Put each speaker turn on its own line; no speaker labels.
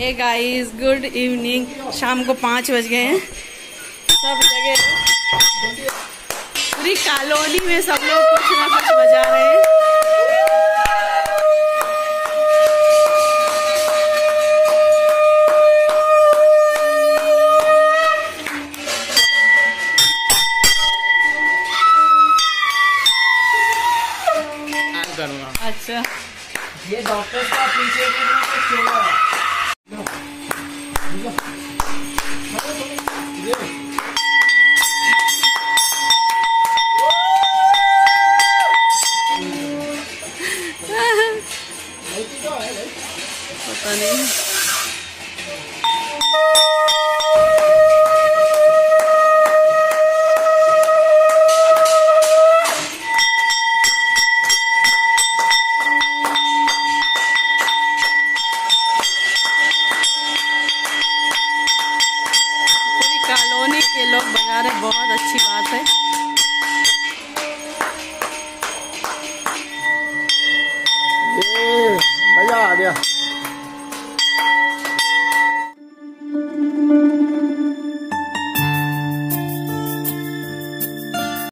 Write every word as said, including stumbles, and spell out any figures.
Hey guys, good evening. शाम को पाँच बज गए हैं। सब जगह पूरी कॉलोनी में सब लोग कुछ ना कुछ बजा रहे हैं। अच्छा,
ये डॉक्टर का अप्रिशिएट करना है।
पता नहीं। कॉलोनी के लोग बजा रहे, बहुत अच्छी बात है।